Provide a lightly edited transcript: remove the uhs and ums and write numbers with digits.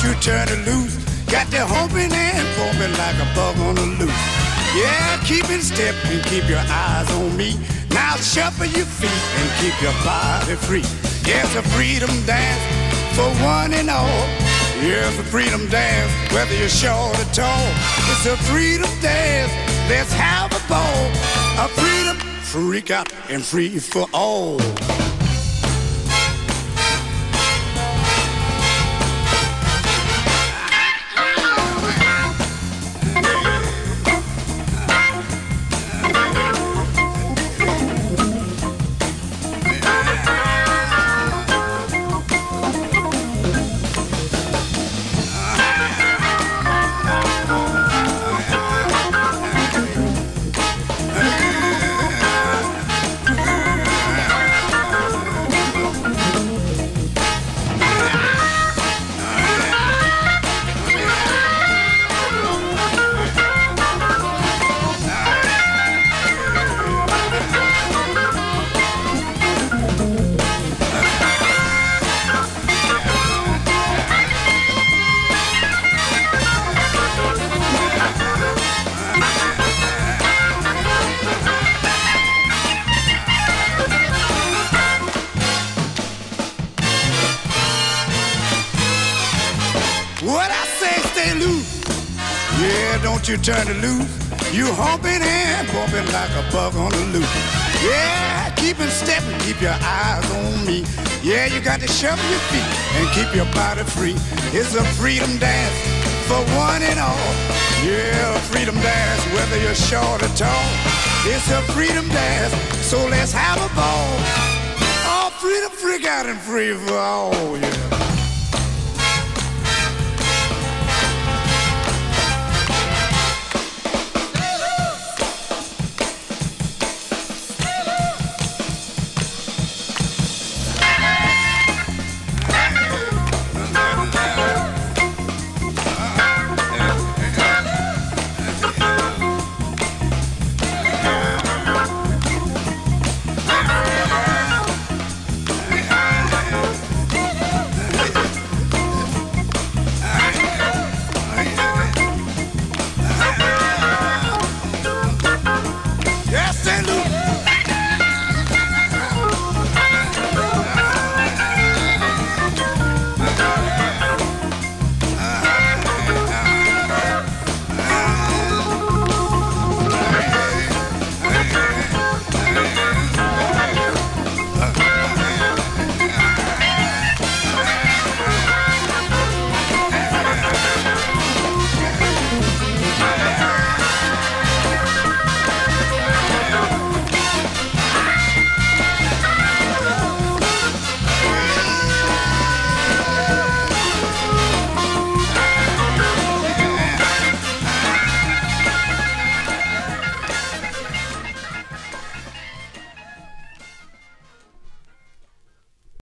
you turn it loose. Got the humping and bumping like a bug on the loose. Yeah, keep in step and keep your eyes on me. Now shuffle your feet and keep your body free. Yeah, it's a freedom dance for one and all. Yeah, it's a freedom dance, whether you're short or tall. It's a freedom dance, let's have a ball. A freedom freak out and free for all. What I say, stay loose. Yeah, don't you turn it loose. You humping and bumping like a bug on the loose. Yeah, keep in step and keep your eyes on me. Yeah, you got to shuffle your feet and keep your body free. It's a freedom dance for one and all. Yeah, a freedom dance, whether you're short or tall. It's a freedom dance, so let's have a ball. Oh, freedom, freak out and free for all, yeah.